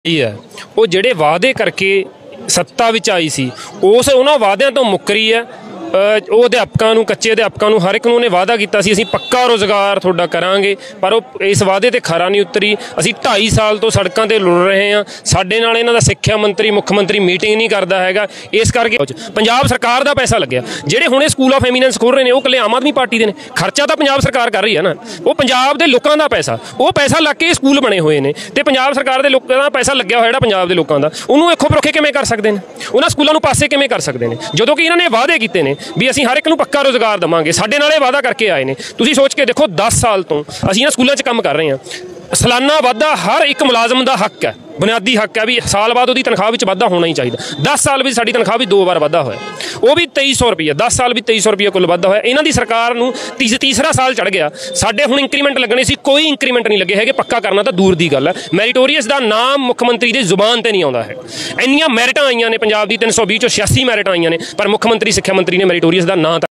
है वो ਜਿਹੜੇ वादे करके सत्ता विच आई सी उस उन्हां वादियां तो मुकरी है। ਉਹ ਅਧਿਆਪਕਾਂ ਨੂੰ ਕੱਚੇ ਅਧਿਆਪਕਾਂ ਨੂੰ ਹਰ ਇੱਕ ਨੂੰ ਉਹਨੇ ਵਾਅਦਾ ਕੀਤਾ ਸੀ ਅਸੀਂ ਪੱਕਾ ਰੋਜ਼ਗਾਰ ਤੁਹਾਡਾ ਕਰਾਂਗੇ, ਪਰ ਉਹ ਇਸ ਵਾਅਦੇ ਤੇ ਖਰਾ ਨਹੀਂ ਉਤਰੀ। ਅਸੀਂ 2.5 ਸਾਲ ਤੋਂ ਸੜਕਾਂ ਤੇ ਲੁੜ ਰਹੇ ਹਾਂ। ਸਾਡੇ ਨਾਲ ਇਹਨਾਂ ਦਾ ਸਿੱਖਿਆ ਮੰਤਰੀ ਮੁੱਖ ਮੰਤਰੀ ਮੀਟਿੰਗ ਨਹੀਂ ਕਰਦਾ ਹੈਗਾ। ਇਸ ਕਰਕੇ ਪੰਜਾਬ ਸਰਕਾਰ ਦਾ ਪੈਸਾ ਲੱਗਿਆ। ਜਿਹੜੇ ਹੁਣੇ ਸਕੂਲ ਆਫ ਐਮੀਨੈਂਸ ਖੋਲ ਰਹੇ ਨੇ ਉਹ ਇਕੱਲੇ ਆਮ ਆਦਮੀ ਪਾਰਟੀ ਦੇ ਨੇ। ਖਰਚਾ ਤਾਂ ਪੰਜਾਬ ਸਰਕਾਰ ਕਰ ਰਹੀ ਹੈ ਨਾ, ਉਹ ਪੰਜਾਬ ਦੇ ਲੋਕਾਂ ਦਾ ਪੈਸਾ, ਉਹ ਪੈਸਾ ਲੱਗ ਕੇ ਸਕੂਲ ਬਣੇ ਹੋਏ ਨੇ ਤੇ ਪੰਜਾਬ ਸਰਕਾਰ ਦੇ ਲੋਕਾਂ ਦਾ ਪੈਸਾ ਲੱਗਿਆ ਹੋਇਆ ਜਿਹੜਾ ਪੰਜਾਬ ਦੇ ਲੋਕਾਂ ਦਾ, ਉਹਨੂੰ ਵੇਖੋ ਪਰੋਖੇ ਕਿਵੇਂ ਕਰ ਸਕਦੇ ਨੇ, ਉਹਨਾਂ ਸਕੂਲਾਂ ਨੂੰ ਪਾਸੇ ਕਿਵੇਂ ਕਰ ਸਕਦੇ ਨੇ, ਜਦੋਂ ਕਿ ਇਹਨਾਂ ਨੇ ਵਾਅਦੇ ਕੀਤੇ ਨੇ ਵੀ ਅਸੀਂ ਹਰ ਇੱਕ ਨੂੰ ਪੱਕਾ ਰੋਜ਼ਗਾਰ ਦੇਵਾਂਗੇ। ਸਾਡੇ ਨਾਲ ਇਹ ਵਾਅਦਾ ਕਰਕੇ ਆਏ ਨੇ। ਤੁਸੀਂ ਸੋਚ ਕੇ ਦੇਖੋ 10 ਸਾਲ ਤੋਂ ਅਸੀਂ ਇਹਨਾਂ ਸਕੂਲਾਂ 'ਚ ਕੰਮ ਕਰ ਰਹੇ ਹਾਂ। ਸਾਲਾਨਾ ਵਾਧਾ ਹਰ ਇੱਕ ਮੁਲਾਜ਼ਮ ਦਾ ਹੱਕ ਹੈ, ਬੁਨਿਆਦੀ ਹੱਕ ਹੈ ਵੀ ਸਾਲ ਬਾਅਦ ਉਹਦੀ ਤਨਖਾਹ ਵਿੱਚ ਵਾਧਾ ਹੋਣਾ ਹੀ ਚਾਹੀਦਾ। 10 ਸਾਲ ਵਿੱਚ ਸਾਡੀ ਤਨਖਾਹ ਵੀ 2 ਵਾਰ ਵਾਧਾ ਹੋਇਆ, ਉਹ ਵੀ 2300 ਰੁਪਈਆ। 10 ਸਾਲ ਵੀ 2300 ਰੁਪਈਆ ਕੁੱਲ ਵਾਧਾ ਹੋਇਆ। ਇਹਨਾਂ ਦੀ ਸਰਕਾਰ ਨੂੰ ਤੀਸਰਾ ਸਾਲ ਚੜ੍ਹ ਗਿਆ। ਸਾਡੇ ਹੁਣ ਇੰਕਰੀਮੈਂਟ ਲੱਗਣੇ ਸੀ, ਕੋਈ ਇੰਕਰੀਮੈਂਟ ਨਹੀਂ ਲੱਗੇ ਹੈਗੇ। ਪੱਕਾ ਕਰਨਾ ਤਾਂ ਦੂਰ ਦੀ ਗੱਲ ਹੈ। ਮੈਰੀਟੋਰੀਅਸ ਦਾ ਨਾਮ ਮੁੱਖ ਮੰਤਰੀ ਦੀ ਜ਼ੁਬਾਨ ਤੇ ਨਹੀਂ ਆਉਂਦਾ ਹੈ। ਇੰਨੀਆਂ ਮੈਰਿਟਾਂ ਆਈਆਂ ਨੇ ਪੰਜਾਬ ਦੀ 320 ਚੋਂ 86 ਮੈਰਿਟਾਂ ਆਈਆਂ ਨੇ, ਪਰ ਮੁੱਖ ਮੰਤਰੀ ਸਿੱਖਿਆ ਮੰਤਰੀ ਨੇ ਮੈਰੀਟੋਰੀਅਸ ਦਾ ਨਾਂ